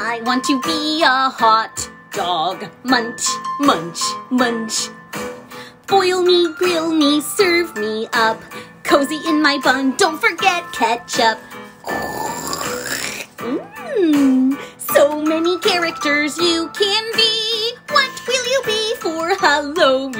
I want to be a hot dog. Munch, munch, munch. Boil me, grill me, serve me up. Cozy in my bun, don't forget ketchup. So many characters you can be. What will you be for Halloween?